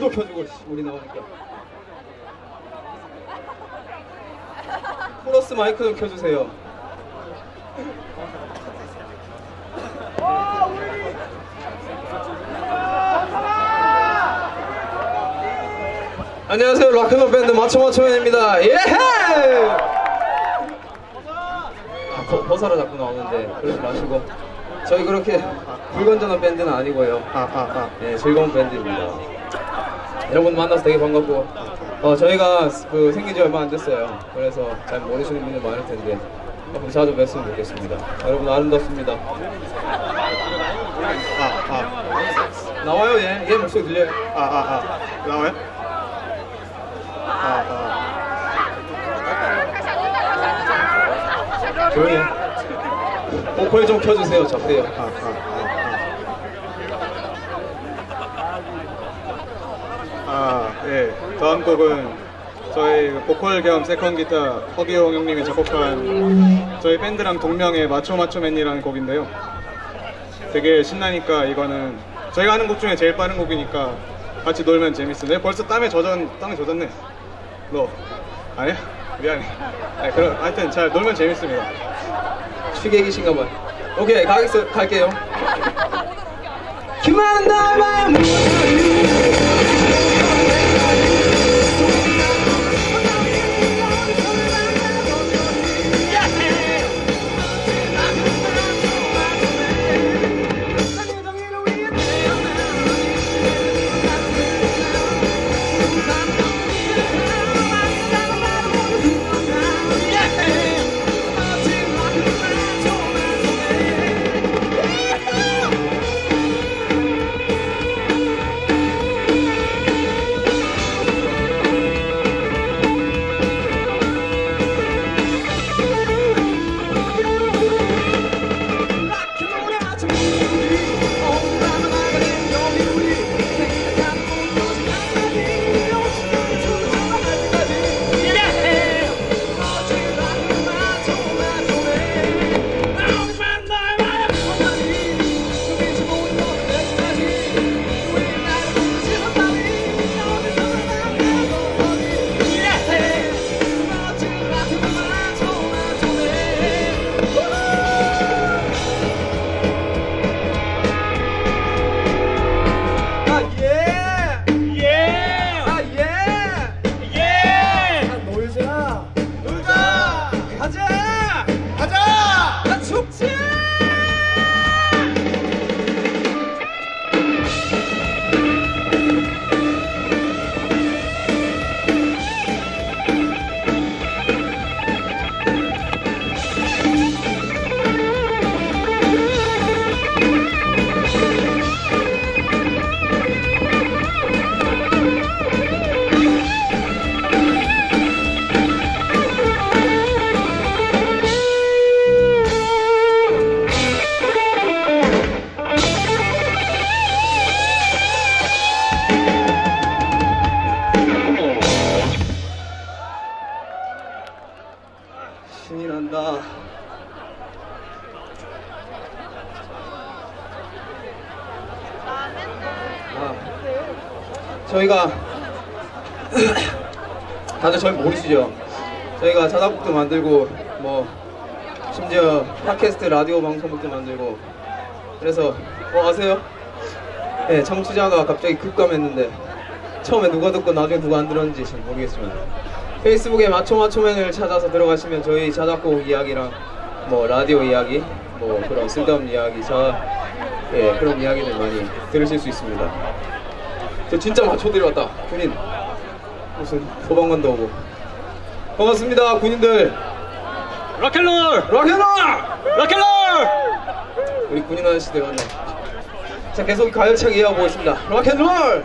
마이크로 켜주고 우리 나오니까. 코러스 마이크 좀 켜주세요. 안녕하세요, 락앤롤 밴드 맞춰맨입니다. 예헤! 버사로 자꾸 나오는데 그러지 마시고, 저희 그렇게 불건전한 밴드는 아니고요. 네, 즐거운 밴드입니다. 여러분 만나서 되게 반갑고, 저희가 생긴 지 얼마 안 됐어요. 그래서 잘 모르시는 분들 많을 텐데 한번 자주 뵀으면 좋겠습니다. 여러분 아름답습니다. 나와요. 얘 목소리 들려요. 나와요? 조용히 해. 보컬 좀 켜주세요. 잡대요. 예. 다음 곡은 저희 보컬 겸 세컨 기타 허기용 형님이 작곡한 저희 밴드랑 동명의 마초맨이라는 곡인데요. 되게 신나니까 이거는 저희가 하는 곡 중에 제일 빠른 곡이니까 같이 놀면 재밌어. 내가 벌써 땀에 젖었네. 너 아니야? 미안해. 그럼 하여튼 잘 놀면 재밌습니다. 취객이신가봐요. 오케이, 갈게요. 기만은 나와요. 신이 난다. 저희가 다들 저희 모르시죠? 저희가 자작곡도 만들고 뭐 심지어 팟캐스트 라디오 방송국도 만들고, 그래서 아세요? 네, 청취자가 갑자기 급감했는데 처음에 누가 듣고 나중에 누가 안 들었는지 잘 모르겠지만 페이스북에 마초맨을 찾아서 들어가시면 저희 자작곡 이야기랑 뭐 라디오 이야기, 뭐 그런 쓸데없는 이야기, 그런 이야기들 많이 들으실 수 있습니다. 저 진짜 마초들이 왔다. 군인 무슨 소방관도 오고. 반갑습니다, 군인들. 락앤롤! 우리 군인 아저씨들 왔네. 자, 계속 가열차게 이어가고 있습니다. 락앤롤!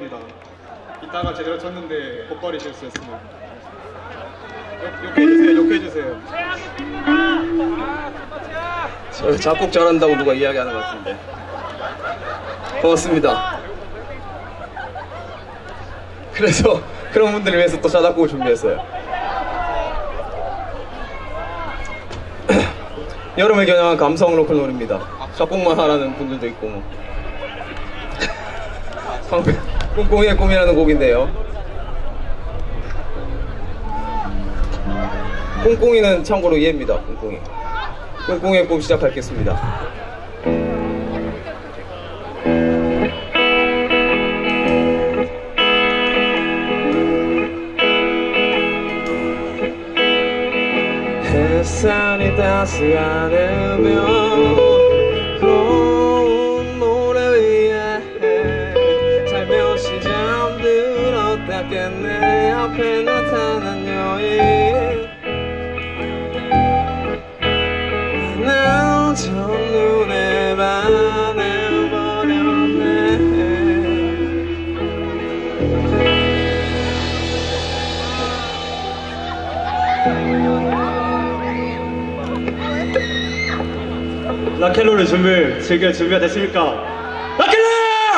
죄송합니다. 이따가 제대로 쳤는데 보컬이 실수했습니다. 욕해주세요. 저 작곡 잘한다고 누가 이야기하는 것 같은데. 고맙습니다. 그래서 그런 분들을 위해서 또 자작곡을 준비했어요. 여름에 겨냥한 감성 로큰롤입니다. 작곡만 하라는 분들도 있고 뭐. 꿍꿍이의 꿈이라는 곡인데요. 꿍꿍이는 참고로 얘입니다. 꿍꿍이. 꿍꿍이의 꿈 시작하겠습니다. 햇살이 닿지 않으면 고운 모래 위에 살며시 잠들었다겠네. 앞에 나타난 여인 난 첫눈에 반해버렸네. 락앤롤의 즐길 준비가 됐습니까? 락앤롤!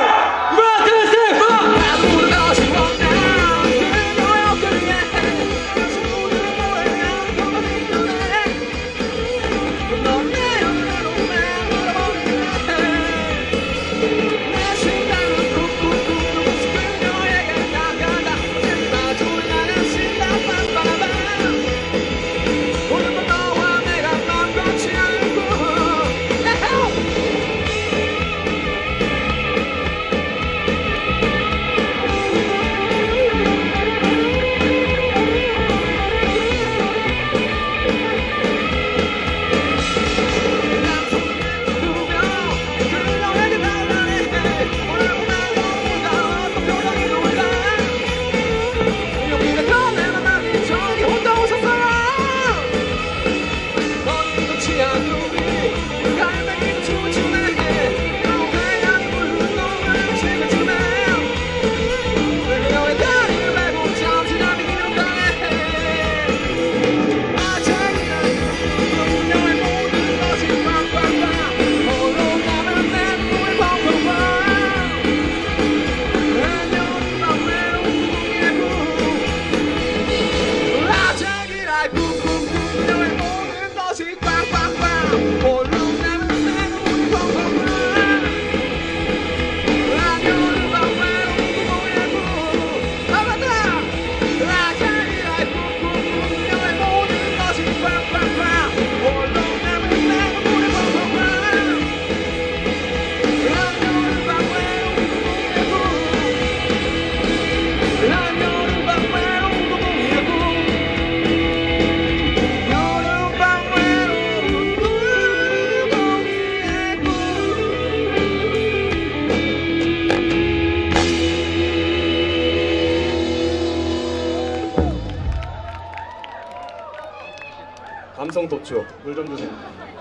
감성 돋죠. 물 좀 주세요.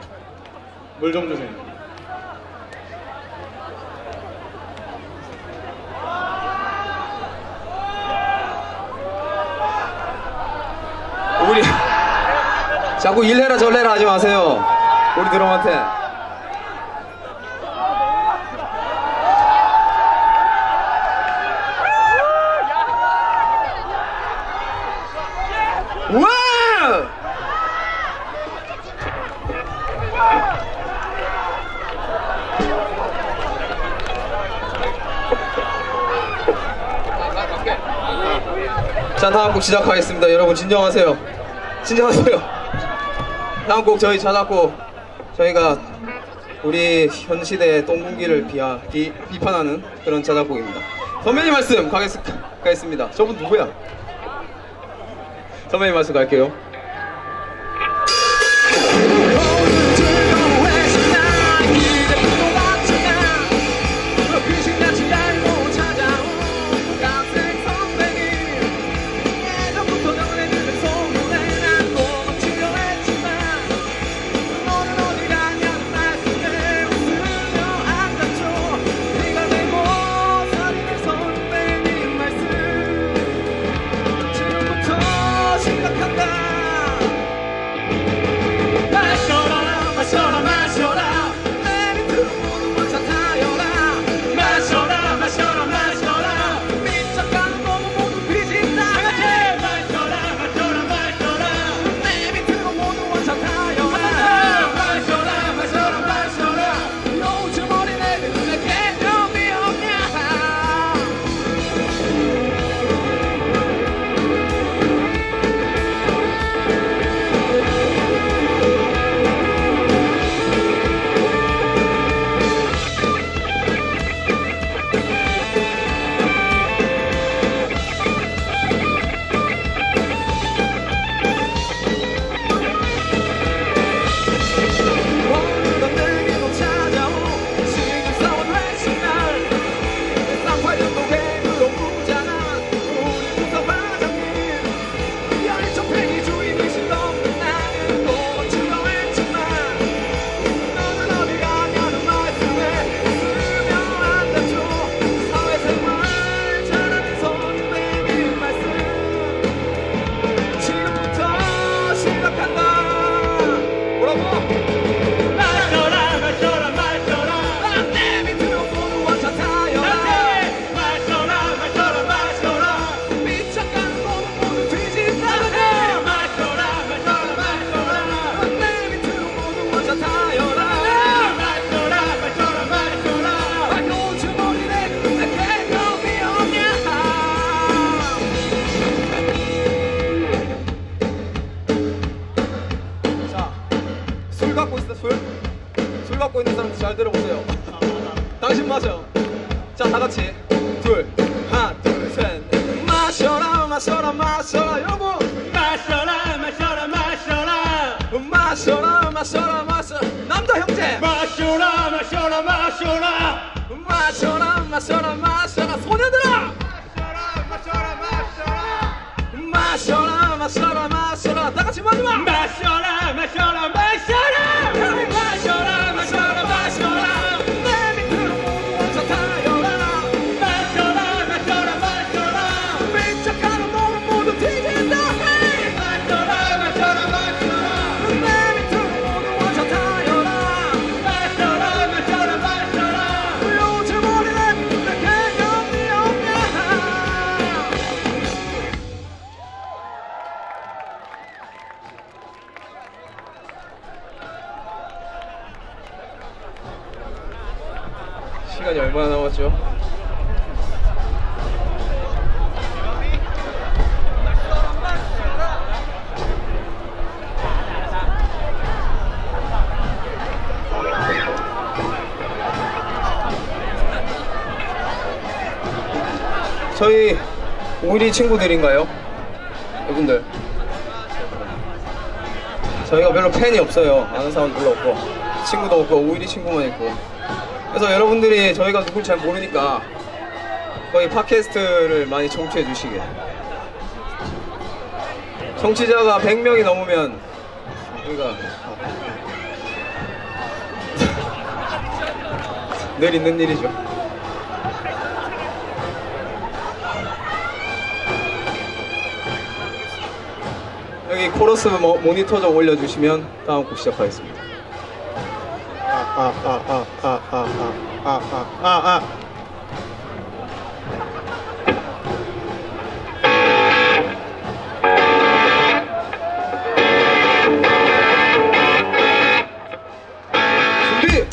물 좀 주세요. 우리 자꾸 일해라 저래라 하지 마세요. 우리 드럼한테. 와! 자, 다음 곡 시작하겠습니다. 여러분 진정하세요. 진정하세요. 다음 곡 저희 자작곡, 저희가 우리 현 시대의 똥군기를 비판하는 그런 자작곡입니다. 선배님 말씀 가겠습니다. 저분 누구야? 선배님 말씀 갈게요. 잘 들어보세요. 당신 마셔. 자, 다 같이 둘, 하나, 둘, 셋. 마셔라, 마셔라, 마셔라, 여러분. 마셔라 마셔라 마셔라 마셔라, 마셔라, 마셔라. 남자 형제. 마셔라 마셔라 마셔라 마셔라, 마셔라, 마셔라. 소녀들아. 마셔라, 마셔라, 마셔라. 다 같이 마지막. 마셔라 마셔라 마셔라 마셔라, 마셔라, 마셔라. 내 밑으로 먼저 타여라. 마셔라 마셔라 마셔라 삐쩍하는 놈은 모두 뒤진다. 마셔라 마셔라 마셔라 내 밑으로 모두 먼저 타여라. 마셔라 마셔라 마셔라 요즘 우리는 내게 연이 없냐. 시간이 얼마나 남았죠? 저희 오일이 친구들인가요? 이분들 저희가 별로 팬이 없어요. 아는 사람 별로 없고 친구도 없고 오일이 친구만 있고. 그래서 여러분들이 저희가 누군지 잘 모르니까 거의 팟캐스트를 많이 청취해 주시게. 청취자가 100명이 넘으면 우리가 늘 있는 일이죠. 여기 코러스 모니터 좀 올려주시면 다음 곡 시작하겠습니다. 준비!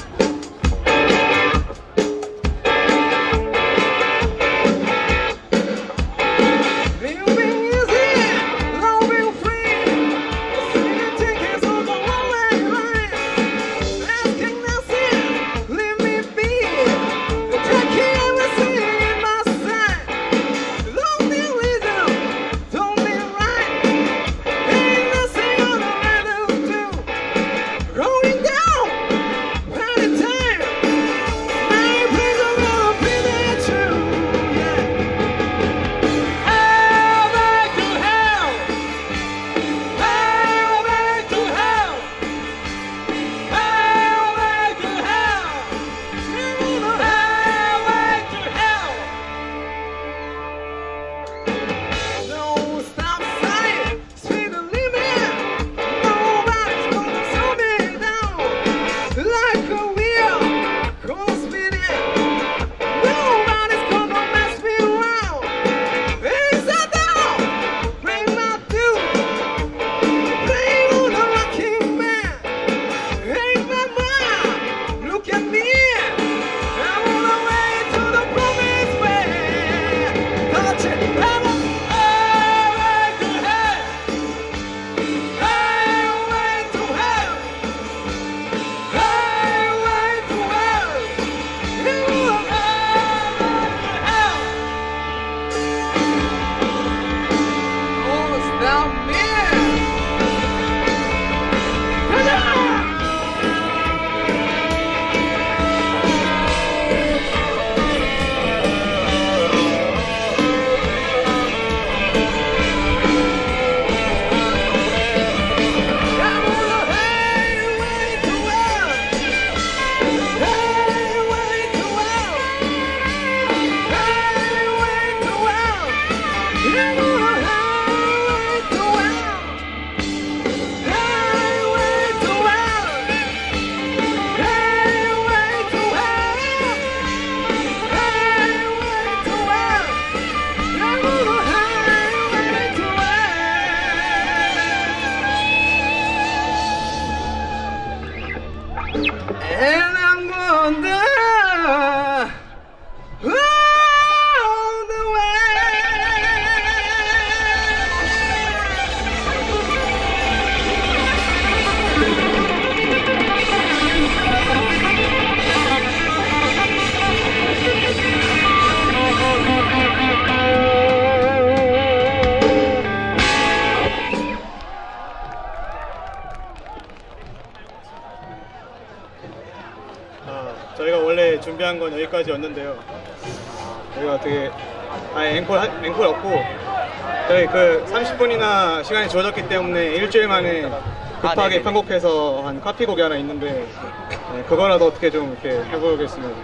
준비한 건 여기까지였는데요. 저희가 되게 앵콜 없고 저희 그 30분이나 시간이 주어졌기 때문에 일주일 만에 급하게 편곡해서 한 카피곡이 하나 있는데 그거라도 어떻게 좀 이렇게 해보겠습니다.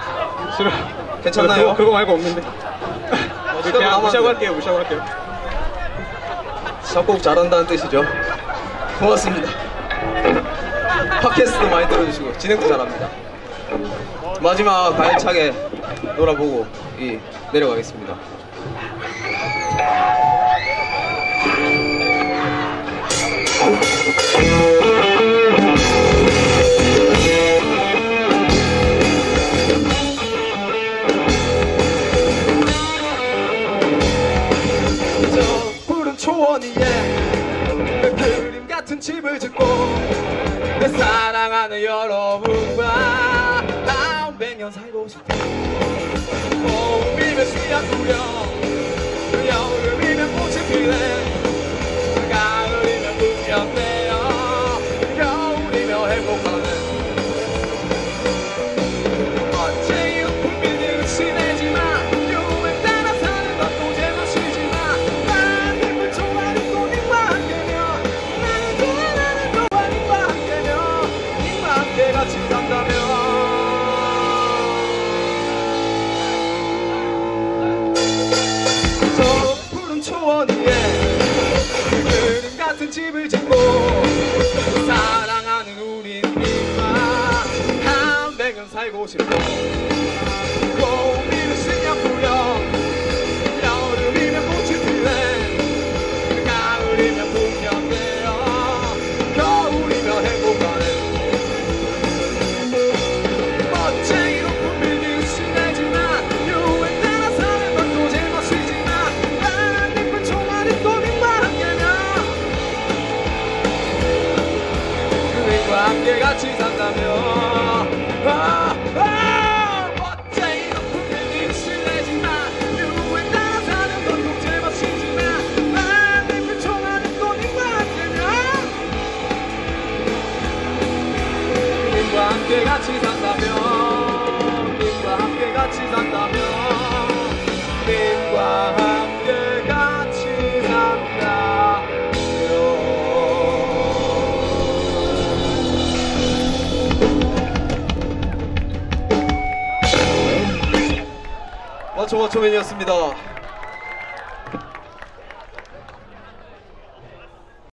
괜찮나요? 그거 말고 없는데. 그냥 무시하고 할게요. 작곡 잘한다는 뜻이죠. 고맙습니다. 팟캐스트도 많이 들어주시고 진행도 잘합니다. 마지막 가열차게 놀아보고 내려가겠습니다. 저 푸른 초원 위에 그 그림 같은 집을 짓고 내 사랑하는 여러분과 100년 살고 싶어. 봄이면 씨앗 뿌려 여름이면 꽃이 피네 가을이면 풍년 내어 겨울이면 행복하네. 언제 풍비는 친해지만 유행 따라 사는 것도 제맛이지만 난 예쁜 총알이 꽃님과 함께면 나는 좋아 님과 함께면 님과 함께 같이 산다면 초원 위에 그림 같은 집을 짓고 사랑하는 우리 님과 100년 살고 싶어. 봄이면 신년 뿌려 여름이면 꽃이 피네 가을이면 풍년 되어 겨울이면 행복하네. 멋쟁이로 풍비는 신나지만 유행 따라 사는 것도 제멋이지만 함께 같이 산다면 멋쟁이 높은 실내지만 유행 따라 사는 것도 제멋이지만 난 예쁜 총알은 꽃님과 함께면 님과 함께 같이 산다면 님과 함께 같이 산다면 님과 함께 같이 산다면 마초맨이었습니다.